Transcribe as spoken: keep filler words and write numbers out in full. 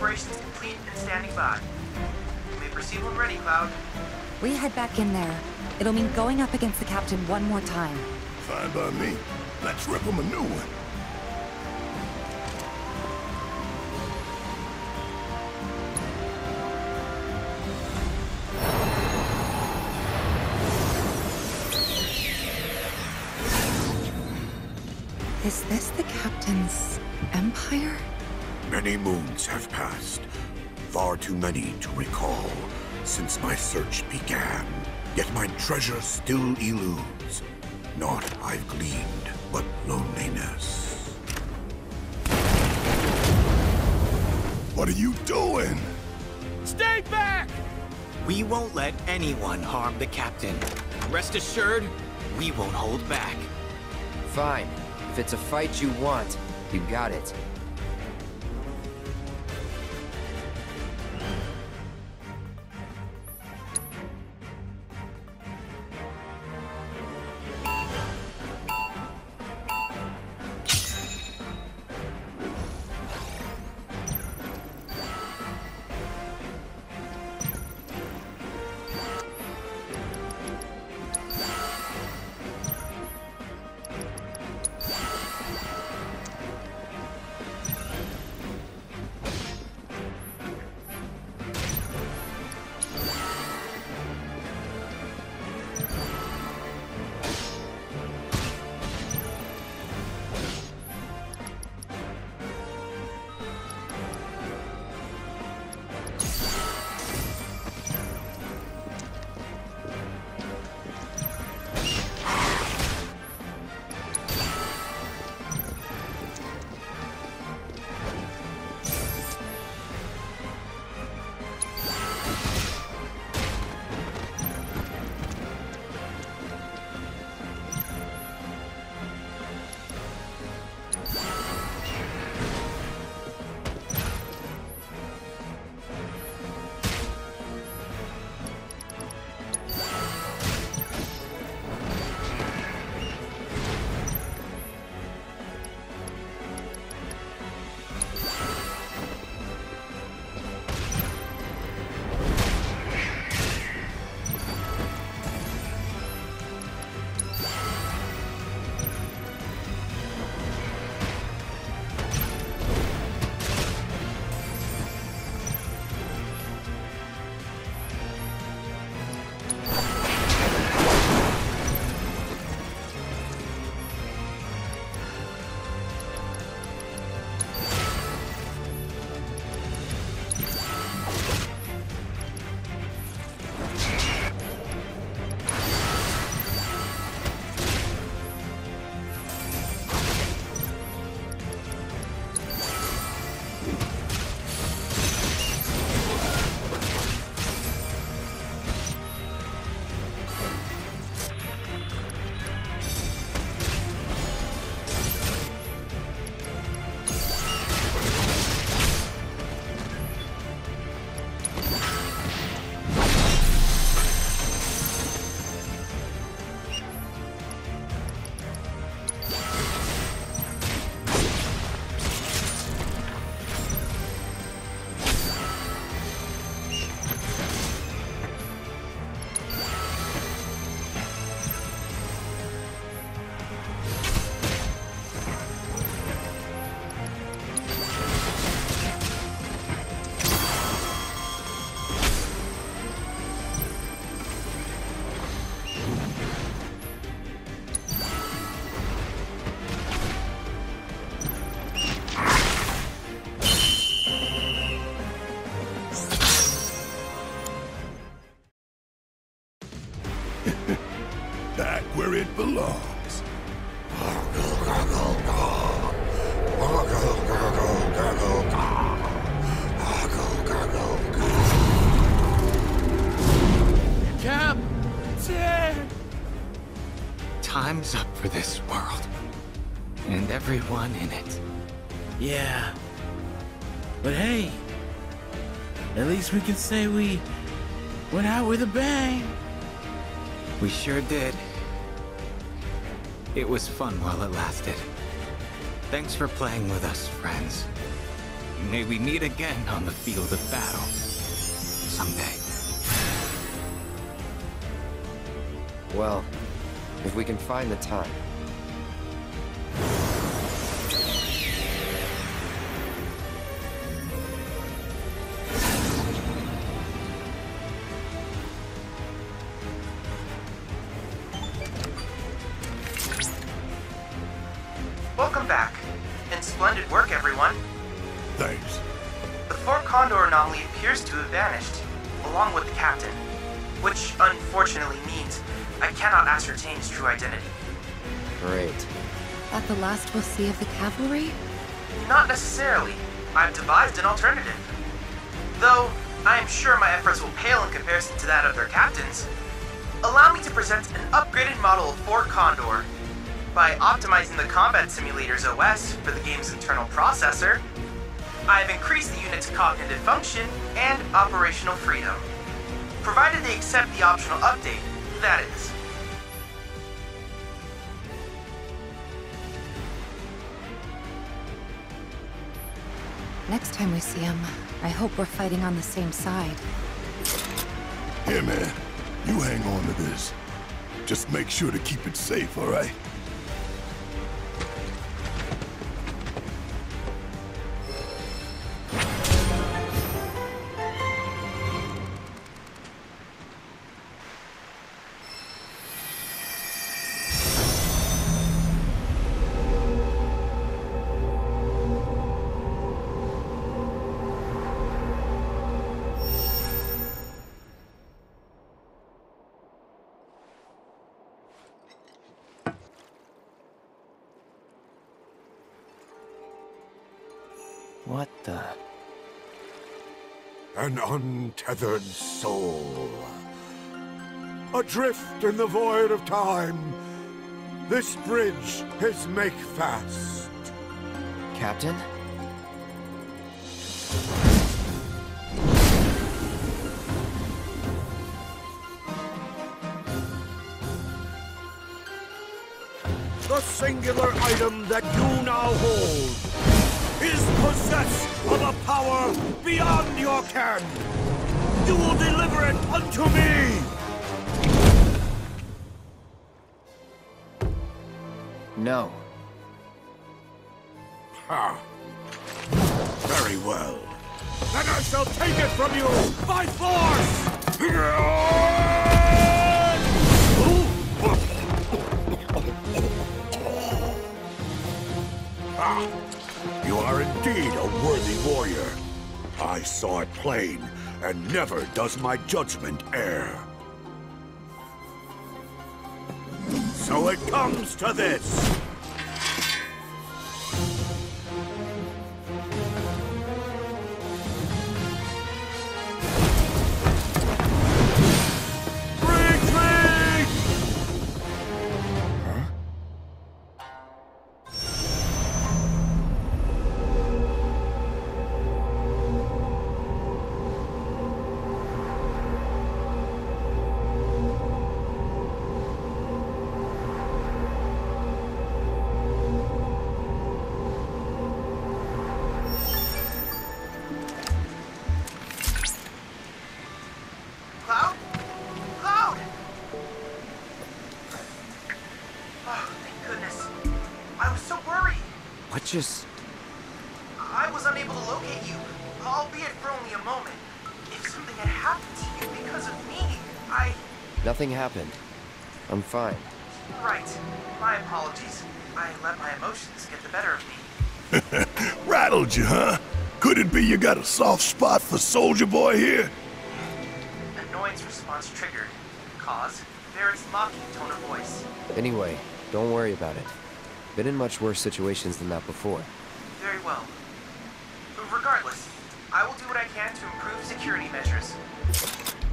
Preparations complete and standing by. You may proceed when ready, Cloud. We head back in there. It'll mean going up against the captain one more time. Fine by me. Let's rip him a new one. Is this the captain's empire? Many moons have passed. Far too many to recall since my search began. Yet my treasure still eludes. Naught I've gleaned but loneliness. What are you doing? Stay back! We won't let anyone harm the captain. Rest assured, we won't hold back. Fine. If it's a fight you want, you got it. Back where it belongs. Captain! Time's up for this world. And everyone in it. Yeah. But hey, at least we can say we went out with a bang. We sure did. It was fun while it lasted. Thanks for playing with us, friends. May we meet again on the field of battle. Someday. Well, if we can find the time. Welcome back. And splendid work, everyone. Thanks. The Fort Condor anomaly appears to have vanished, along with the captain. Which, unfortunately, means I cannot ascertain his true identity. Great. That the last we'll see of the cavalry? Not necessarily. I've devised an alternative. Though, I am sure my efforts will pale in comparison to that of their captains. Allow me to present an upgraded model of Fort Condor. By optimizing the combat simulator's O S for the game's internal processor, I have increased the unit's cognitive function and operational freedom. Provided they accept the optional update, that is. Next time we see him, I hope we're fighting on the same side. Here, man. You hang on to this. Just make sure to keep it safe, all right? What the... An untethered soul. Adrift in the void of time. This bridge is make fast. Captain? The singular item that you now hold is possessed of a power beyond your ken. You will deliver it unto me! No. Ha! Very well. Then I shall take it from you by force! Ah! You are indeed a worthy warrior. I saw it plain, and never does my judgment err. So it comes to this. Cloud? Cloud! Oh, thank goodness. I was so worried. What just... I was unable to locate you, albeit for only a moment. If something had happened to you because of me, I... Nothing happened. I'm fine. Right. My apologies. I let my emotions get the better of me. Rattled you, huh? Could it be you got a soft spot for Soldier Boy here? Annoyance response triggered. Cause? Barrett's mocking tone of voice. Anyway, don't worry about it. Been in much worse situations than that before. Very well. Regardless, I will do what I can to improve security measures.